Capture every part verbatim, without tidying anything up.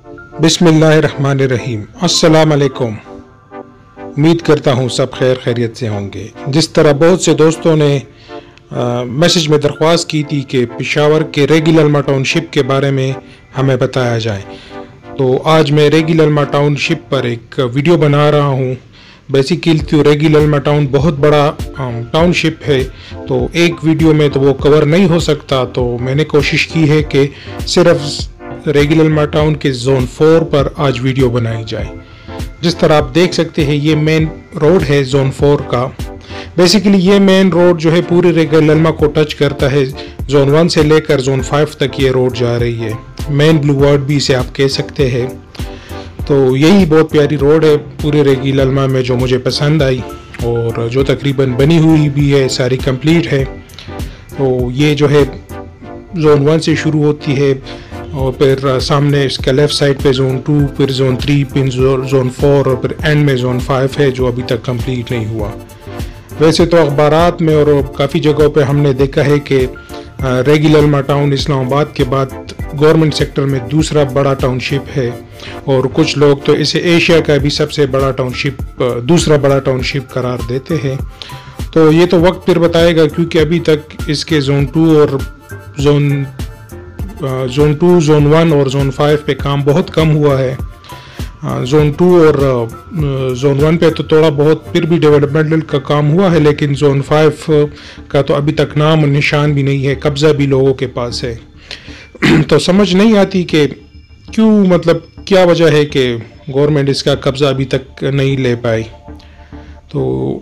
बिस्मिल्लाहिर्रहमानिर्रहीम। अस्सलाम वालेकुम। उम्मीद करता हूँ सब खैर खैरियत से होंगे। जिस तरह बहुत से दोस्तों ने मैसेज में दरख्वास्त की थी कि पेशावर के रेगिल अल्मा टाउनशिप के बारे में हमें बताया जाए, तो आज मैं रेगिल अल्मा टाउनशिप पर एक वीडियो बना रहा हूँ। बेसिकली तो रेगिल अल्मा टाउन बहुत बड़ा टाउनशिप है, तो एक वीडियो में तो वो कवर नहीं हो सकता, तो मैंने कोशिश की है कि सिर्फ रेगिल अल्मा टाउन के जोन फोर पर आज वीडियो बनाई जाए। जिस तरह आप देख सकते हैं ये मेन रोड है जोन फोर का। बेसिकली ये मेन रोड जो है पूरे रेगिल अल्मा को टच करता है। जोन वन से लेकर जोन फाइव तक ये रोड जा रही है। मेन ब्लू वर्ड भी इसे आप कह सकते हैं। तो यही बहुत प्यारी रोड है पूरे रेगिल अल्मा में जो मुझे पसंद आई, और जो तकरीबन बनी हुई भी है, सारी कंप्लीट है। तो ये जो है जोन वन से शुरू होती है और फिर सामने इसके लेफ़्ट साइड पे जोन टू, फिर जोन थ्री, फिर जोन फोर और फिर एंड में जोन फाइव है जो अभी तक कंप्लीट नहीं हुआ। वैसे तो अखबारात में और काफ़ी जगहों पे हमने देखा है कि रेगिल अल्मा टाउन इस्लामाबाद के बाद गवर्नमेंट सेक्टर में दूसरा बड़ा टाउनशिप है, और कुछ लोग तो इसे एशिया का भी सबसे बड़ा टाउनशिप, दूसरा बड़ा टाउनशिप करार देते हैं। तो ये तो वक्त फिर बताएगा, क्योंकि अभी तक इसके जोन टू और zone zone two, zone one और जोन फाइव पे काम बहुत कम हुआ है। जोन टू और जोन वन पे तो थोड़ा बहुत फिर भी डेवलपमेंटल का काम हुआ है, लेकिन जोन फाइव का तो अभी तक नाम और निशान भी नहीं है, कब्ज़ा भी लोगों के पास है। तो समझ नहीं आती कि क्यों, मतलब क्या वजह है कि गवर्नमेंट इसका कब्ज़ा अभी तक नहीं ले पाई। तो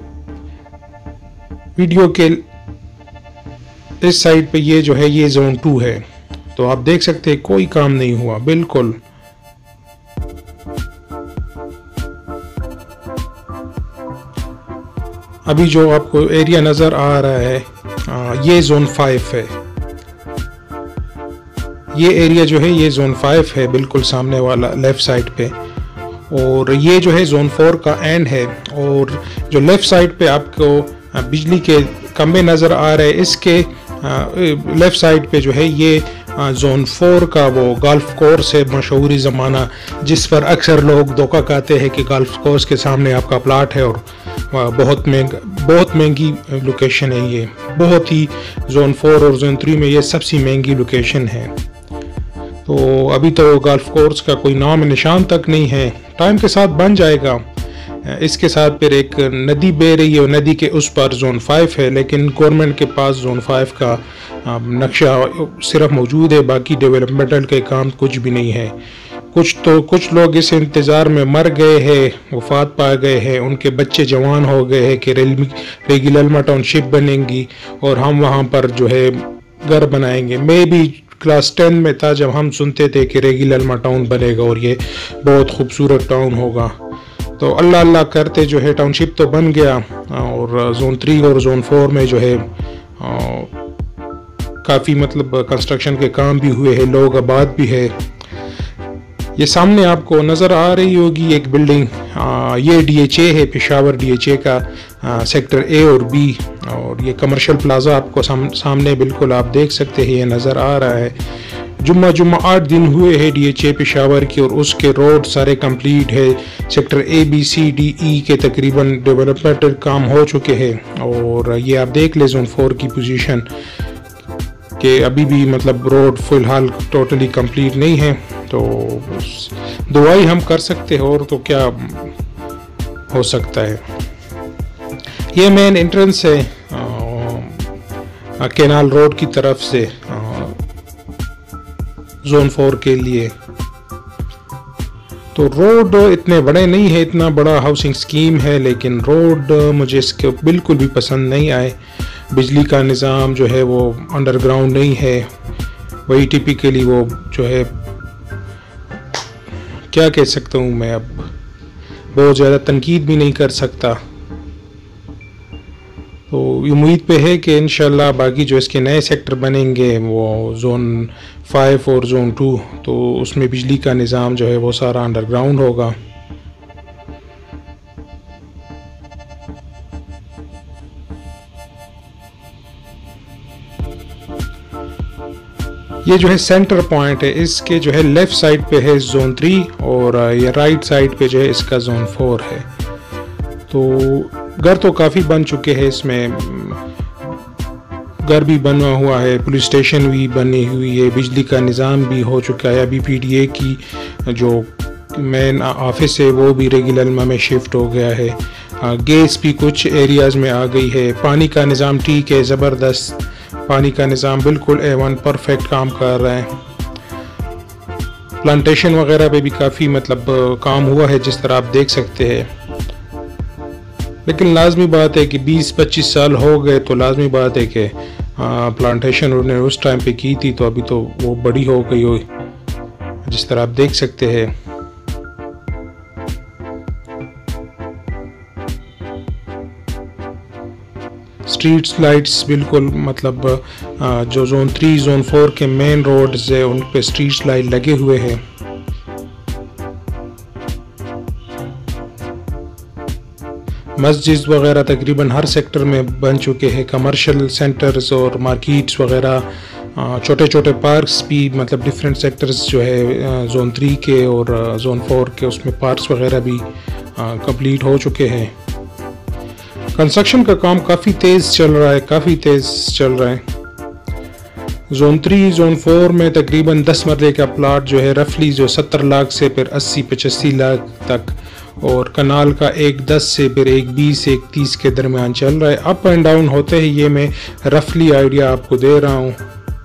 वीडियो के इस साइड पे ये जो है ये जोन टू है, तो आप देख सकते हैं कोई काम नहीं हुआ बिल्कुल। अभी जो आपको एरिया नज़र आ रहा है आ, ये जोन फाइव है। ये एरिया जो है ये जोन फाइव है, बिल्कुल सामने वाला लेफ़्ट साइड पे, और ये जो है जोन फोर का एंड है। और जो लेफ़्ट साइड पे आपको बिजली के खंभे नज़र आ रहे हैं, इसके लेफ़्ट साइड पे जो है ये जोन फोर का वो गोल्फ कोर्स है, मशहूरी ज़माना, जिस पर अक्सर लोग धोखा खाते हैं कि गोल्फ कोर्स के सामने आपका प्लाट है और बहुत महंगा, बहुत महंगी लोकेशन है। ये बहुत ही जोन फोर और जोन थ्री में ये सबसे महंगी लोकेशन है। तो अभी तो गोल्फ कोर्स का कोई नाम निशान तक नहीं है, टाइम के साथ बन जाएगा। इसके साथ फिर एक नदी बह रही है, और नदी के उस पर जोन फाइव है, लेकिन गवर्नमेंट के पास जोन फाइव का नक्शा सिर्फ मौजूद है, बाकी डेवलपमेंटल के काम कुछ भी नहीं है। कुछ तो कुछ लोग इस इंतज़ार में मर गए हैं, वफात पा गए हैं, उनके बच्चे जवान हो गए हैं कि रेगिल अल्मा टाउनशिप बनेंगी और हम वहाँ पर जो है घर बनाएंगे। मैं भी क्लास टेन में था जब हम सुनते थे कि रेगिल अल्मा टाउन बनेगा और ये बहुत खूबसूरत टाउन होगा। तो अल्लाह अल्लाह करते जो है टाउनशिप तो बन गया, और जोन थ्री और जोन फोर में जो है काफ़ी मतलब कंस्ट्रक्शन के काम भी हुए हैं, लोग आबाद भी है। ये सामने आपको नज़र आ रही होगी एक बिल्डिंग, आ, ये डी एच ए है, पेशावर डी एच ए का आ, सेक्टर ए और बी, और ये कमर्शियल प्लाजा आपको साम, सामने बिल्कुल आप देख सकते हैं, ये नज़र आ रहा है। जुम्मा जुम्मा आठ दिन हुए हैं डी एच ए पेशावर की, और उसके रोड सारे कंप्लीट है। Sector A B C D E के तकरीबन डेवलपमेंटल काम हो चुके हैं, और ये आप देख ले जोन फोर की पोजीशन कि अभी भी मतलब रोड फिलहाल टोटली कंप्लीट नहीं है। तो दुआई हम कर सकते हैं, और तो क्या हो सकता है। ये मेन एंट्रेंस है केनाल रोड की तरफ से जोन फोर के लिए। तो रोड इतने बड़े नहीं है, इतना बड़ा हाउसिंग स्कीम है, लेकिन रोड मुझे इसके बिल्कुल भी पसंद नहीं आए। बिजली का निज़ाम जो है वो अंडरग्राउंड नहीं है, वही टिपिकली वो जो है क्या कह सकता हूँ मैं, अब बहुत ज़्यादा तनकीद भी नहीं कर सकता। तो उम्मीद पे है कि इंशाल्लाह बाकी जो इसके नए सेक्टर बनेंगे वो जोन फाइव और जोन टू, तो उसमें बिजली का निज़ाम जो है वो सारा अंडरग्राउंड होगा। ये जो है सेंटर पॉइंट है, इसके जो है लेफ़्ट साइड पे है जोन थ्री और ये राइट साइड पे जो है इसका जोन फोर है। तो घर तो काफ़ी बन चुके हैं, इसमें घर भी बना हुआ है, पुलिस स्टेशन भी बनी हुई है, बिजली का निज़ाम भी हो चुका है। अभी पीडीए की जो मेन ऑफिस है वो भी रेगिलरमा में शिफ्ट हो गया है। गैस भी कुछ एरियाज़ में आ गई है। पानी का निज़ाम ठीक है, ज़बरदस्त पानी का निज़ाम बिल्कुल ए वन परफेक्ट काम कर रहा है। प्लांटेशन वगैरह पे भी काफ़ी मतलब काम हुआ है जिस तरह आप देख सकते हैं। लेकिन लाजमी बात है कि बीस पच्चीस साल हो गए, तो लाजमी बात है कि प्लांटेशन उन्होंने उस टाइम पे की थी, तो अभी तो वो बड़ी हो गई हो जिस तरह आप देख सकते हैं। स्ट्रीट्स लाइट्स बिल्कुल मतलब जो जोन थ्री जोन फोर के मेन रोड्स है उन पे स्ट्रीट लाइट लगे हुए हैं। मस्जिद वगैरह तकरीबन हर सेक्टर में बन चुके हैं। कमर्शियल सेंटर्स और मार्केट्स वगैरह, छोटे छोटे पार्क्स भी मतलब डिफरेंट सेक्टर्स जो है जोन थ्री के और जोन फोर के उसमें पार्क्स वगैरह भी कंप्लीट हो चुके हैं। कंस्ट्रक्शन का काम काफ़ी तेज़ चल रहा है, काफ़ी तेज़ चल रहा है। जोन थ्री जोन फोर में तकरीबन दस मरले का प्लाट जो है रफली जो सत्तर लाख से फिर अस्सी पचासी लाख तक, और कनाल का एक दस से फिर एक बीस एक तीस के दरमियान चल रहा है। अप एंड डाउन होते हैं, ये मैं रफली आइडिया आपको दे रहा हूँ।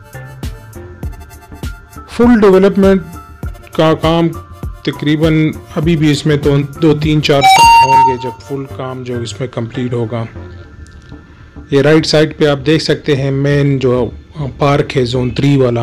फुल डेवलपमेंट का काम तकरीबन अभी भी इसमें तो दो तीन चार साल होंगे जब फुल काम जो इसमें कंप्लीट होगा। ये राइट साइड पे आप देख सकते हैं मेन जो पार्क है जोन थ्री वाला।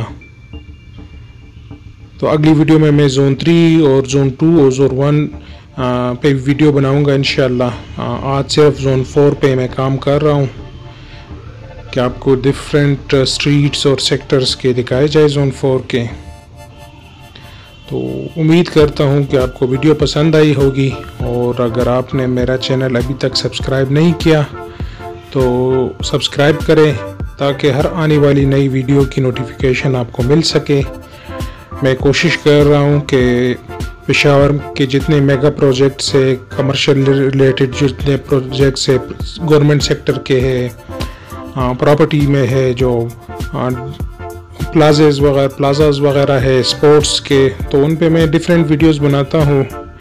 तो अगली वीडियो में मैं जोन थ्री और जोन टू और जोन वन पे वीडियो बनाऊंगा इंशाल्लाह। आज सिर्फ जोन फोर पे मैं काम कर रहा हूँ कि आपको डिफरेंट स्ट्रीट्स और सेक्टर्स के दिखाए जाए जोन फोर के। तो उम्मीद करता हूँ कि आपको वीडियो पसंद आई होगी, और अगर आपने मेरा चैनल अभी तक सब्सक्राइब नहीं किया तो सब्सक्राइब करें ताकि हर आने वाली नई वीडियो की नोटिफिकेशन आपको मिल सके। मैं कोशिश कर रहा हूँ कि पेशावर के जितने मेगा प्रोजेक्ट्स है, कमर्शियल रिलेटेड जितने प्रोजेक्ट्स है, गवर्नमेंट सेक्टर के है, प्रॉपर्टी में है, जो प्लाजेस वगैरह प्लाजाज वगैरह है स्पोर्ट्स के, तो उन पे मैं डिफरेंट वीडियोस बनाता हूँ।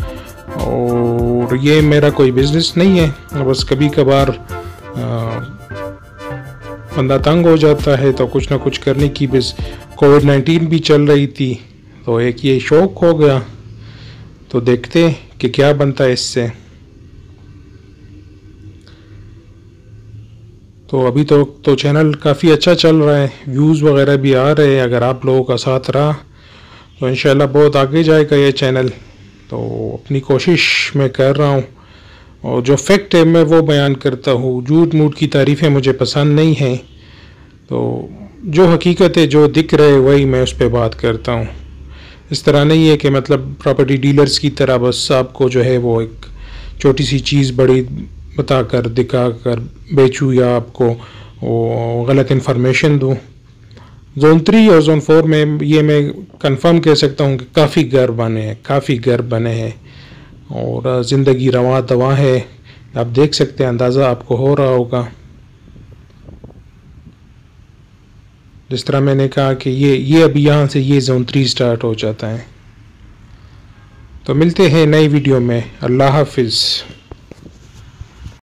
और ये मेरा कोई बिज़नेस नहीं है, बस कभी कभार बंदा तंग हो जाता है तो कुछ ना कुछ करने की। बस कोविड नाइन्टीन भी चल रही थी तो एक ये शौक हो गया, तो देखते कि क्या बनता है इससे। तो अभी तो तो चैनल काफ़ी अच्छा चल रहा है, व्यूज़ वगैरह भी आ रहे हैं। अगर आप लोगों का साथ रहा तो इंशाल्लाह बहुत आगे जाएगा ये चैनल। तो अपनी कोशिश मैं कर रहा हूँ, और जो फैक्ट है मैं वो बयान करता हूँ। झूठ मूठ की तारीफ़ें मुझे पसंद नहीं हैं, तो जो हकीकत है जो दिख रहे वही मैं उस पर बात करता हूँ। इस तरह नहीं है कि मतलब प्रॉपर्टी डीलर्स की तरह बस आपको जो है वो एक छोटी सी चीज़ बड़ी बताकर दिखाकर बेचूँ या आपको वो गलत इन्फॉर्मेशन दूँ। जोन थ्री और जोन फोर में ये मैं कंफर्म कह सकता हूँ कि काफ़ी घर बने हैं, काफ़ी घर बने हैं और ज़िंदगी रवा दवा है। आप देख सकते हैं, अंदाज़ा आपको हो रहा होगा। जिस तरह मैंने कहा कि ये ये अभी यहाँ से ये जोन थ्री स्टार्ट हो जाता है। तो मिलते हैं नई वीडियो में। अल्लाह हाफिज़।